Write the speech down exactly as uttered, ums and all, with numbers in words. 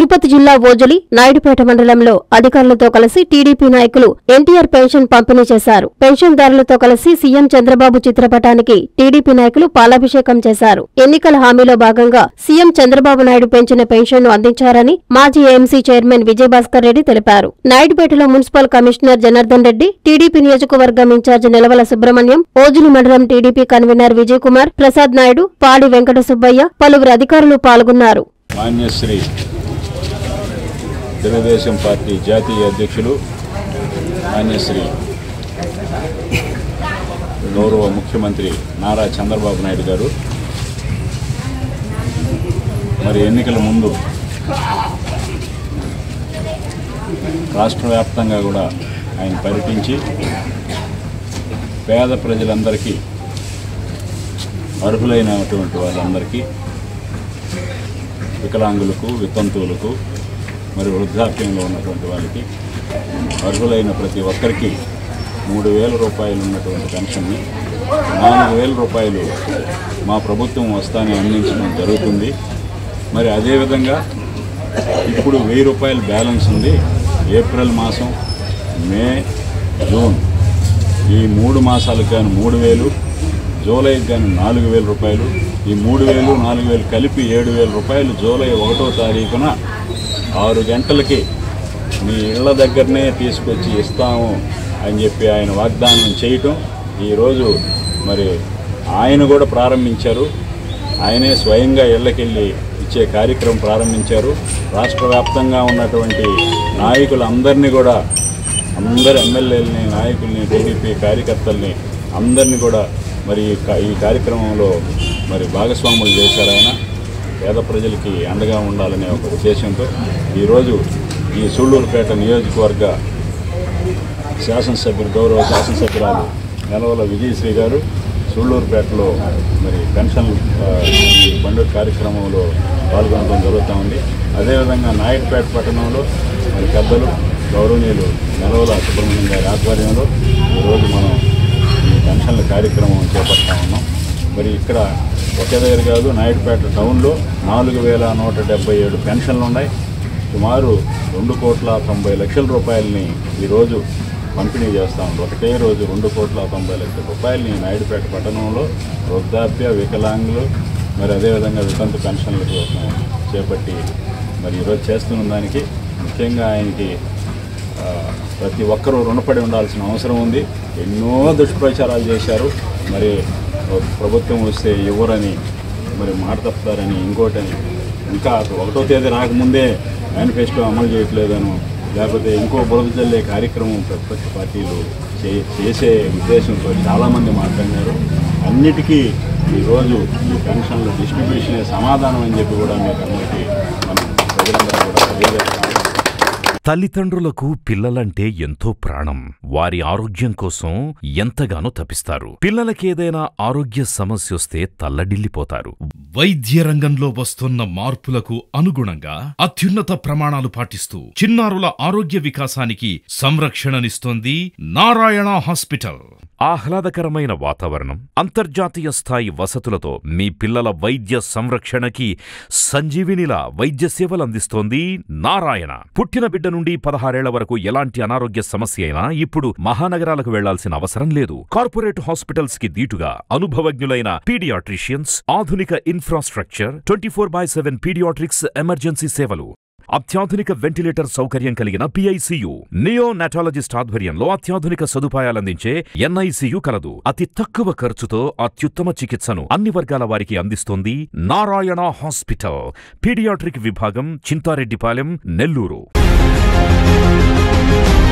తిరుపతి జిల్లా ఓజలి నాయుడుపేట మండలంలో అధికారులతో కలిసి టీడీపీ నాయకులు ఎన్టీఆర్ పెన్షన్ పంపిణీ చేశారు. పెన్షన్దారులతో కలిసి సీఎం చంద్రబాబు చిత్రపటానికి టీడీపీ నాయకులు పాలాభిషేకం చేశారు. ఎన్నికల హామీలో భాగంగా సీఎం చంద్రబాబు నాయుడు పెంచిన పెన్షన్ను అందించారని మాజీ ఏఎంసీ చైర్మన్ విజయభాస్కర్ రెడ్డి తెలిపారు. నాయుడుపేటలో municipal commissioner Janardhan Reddy, TDP నియోజకవర్గం ఇన్ఛార్జి నిలవల సుబ్రహ్మణ్యం, ఓజలి మండలం టీడీపీ కన్వీనర్ విజయ్ కుమార్, ప్రసాద్ నాయుడు, పాడి వెంకట సుబ్బయ్య, పలువురు అధికారులు పాల్గొన్నారు. తెలుగుదేశం పార్టీ జాతీయ అధ్యక్షులు మాన్యశ్రీ గౌరవ ముఖ్యమంత్రి నారా చంద్రబాబు నాయుడు గారు మరి ఎన్నికల ముందు రాష్ట్ర వ్యాప్తంగా కూడా ఆయన పర్యటించి పేద ప్రజలందరికీ, అర్హులైనటువంటి వాళ్ళందరికీ, వికలాంగులకు, వితంతువులకు, మరి వృద్ధాప్యంలో ఉన్నటువంటి వాళ్ళకి, అర్హులైన ప్రతి ఒక్కరికి మూడు వేల రూపాయలు ఉన్నటువంటి పెన్షన్ని నాలుగు వేల రూపాయలు మా ప్రభుత్వం వస్తానే అందించడం జరుగుతుంది. మరి అదేవిధంగా ఇప్పుడు వెయ్యి రూపాయలు బ్యాలెన్స్ ఉంది. ఏప్రిల్ మాసం, మే, జూన్ ఈ మూడు మాసాలకు కానీ మూడు వేలు, జూలైకి కానీ నాలుగు వేల రూపాయలు, ఈ మూడు వేలు నాలుగు వేలు కలిపి ఏడు వేల రూపాయలు జూలై ఒకటో తారీఖున ఆరు గంటలకి మీ ఇళ్ల దగ్గరనే తీసుకొచ్చి ఇస్తాము అని చెప్పి ఆయన వాగ్దానం చేయటం ఈరోజు మరి ఆయన కూడా ప్రారంభించారు. ఆయనే స్వయంగా ఇళ్లకెళ్ళి ఇచ్చే కార్యక్రమం ప్రారంభించారు. రాష్ట్ర వ్యాప్తంగా ఉన్నటువంటి నాయకులందరినీ కూడా, అందరు ఎమ్మెల్యేలని, నాయకుల్ని, టీడీపీ కార్యకర్తల్ని అందరినీ కూడా మరి ఈ కార్యక్రమంలో మరి భాగస్వాములు చేశారు. ఆయన పేద ప్రజలకి అండగా ఉండాలనే ఒక ఉద్దేశంతో ఈరోజు ఈ సూళ్లూరుపేట నియోజకవర్గ శాసనసభ్యులు, గౌరవ శాసనసభ్యురాలు నిలవల విజయశ్రీ గారు సూళ్లూరుపేటలో మరి పెన్షన్ పండుగ కార్యక్రమంలో పాల్గొనడం జరుగుతూ ఉంది. అదేవిధంగా నాయుడుపేట పట్టణంలో మరి పెద్దలు గౌరవనీయులు నిలవల సుబ్రహ్మణ్యం గారి ఆధ్వర్యంలో ఈరోజు మనం ఈ పెన్షన్ల కార్యక్రమం చేపడతా ఉన్నాం. మరి ఇక్కడ ఒకే దగ్గర కాదు, నాయుడుపేట టౌన్లో నాలుగు వేల నూట డెబ్బై ఏడు పెన్షన్లు ఉన్నాయి. సుమారు రెండు కోట్ల తొంభై లక్షల రూపాయలని ఈరోజు పంపిణీ చేస్తూ ఉంది. ఒకటే రోజు రెండు కోట్ల తొంభై లక్షల రూపాయలని నాయుడుపేట పట్టణంలో వృద్ధాప్య, వికలాంగులు, మరి అదేవిధంగా వితంతు పెన్షన్ల కోసం చేపట్టి మరి ఈరోజు చేస్తున్న దానికి ముఖ్యంగా ఆయనకి ప్రతి ఒక్కరూ రుణపడి ఉండాల్సిన అవసరం ఉంది. ఎన్నో దుష్ప్రచారాలు చేశారు. మరి ప్రభుత్వం వస్తే ఎవరని, మరి మాట తప్పుతారని, ఇంకోటని, ఇంకా ఒకటో తేదీ రాకముందే మేనిఫెస్టో అమలు చేయట్లేదను, లేకపోతే ఇంకో బురద జల్లే కార్యక్రమం ప్రతిపక్ష పార్టీలు చే చేసే ఉద్దేశంతో చాలామంది మాట్లాడినారు. అన్నిటికీ ఈరోజు ఈ పెన్షన్ల డిస్ట్రిబ్యూషనే సమాధానం అని చెప్పి కూడా మీకు అందరికీ మనం ప్రజలందరూ కూడా తెలియజేస్తాం. తల్లిదండ్రులకు పిల్లలంటే ఎంతో ప్రాణం. వారి ఆరోగ్యం కోసం ఎంతగానో తపిస్తారు. పిల్లలకేదైనా ఆరోగ్య సమస్యొస్తే తల్లడిల్లిపోతారు. వైద్య రంగంలో వస్తున్న మార్పులకు అనుగుణంగా అత్యున్నత ప్రమాణాలు పాటిస్తూ చిన్నారుల ఆరోగ్య వికాసానికి సంరక్షణనిస్తోంది నారాయణ హాస్పిటల్. ఆహ్లాదకరమైన వాతావరణం, అంతర్జాతీయ స్థాయి వసతులతో మీ పిల్లల వైద్య సంరక్షణకి సంజీవినిలా వైద్య సేవలందిస్తోంది నారాయణ. పుట్టిన బిడ్డ నుండి పదహారేళ్ల వరకు ఎలాంటి అనారోగ్య సమస్య అయినా ఇప్పుడు మహానగరాలకు వెళ్లాల్సిన అవసరం లేదు. కార్పొరేట్ హాస్పిటల్స్ కి దీటుగా అనుభవజ్ఞులైన పీడియాట్రిషియన్స్, ఆధునిక infrastructure, twenty four by seven paediatrics emergency సేవలు, అత్యాధునిక వెంటిలేటర్ సౌకర్యం కలిగిన పిఐసియు, నియో నాటాలజిస్ట్ ఆధ్వర్యంలో అత్యాధునిక సదుపాయాలందించే ఎన్ఐసియు కలదు. అతి తక్కువ ఖర్చుతో అత్యుత్తమ చికిత్సను అన్ని వర్గాల వారికి అందిస్తోంది నారాయణ హాస్పిటల్. పీడియాట్రిక్ విభాగం, చింతారెడ్డిపాలెం, నెల్లూరు.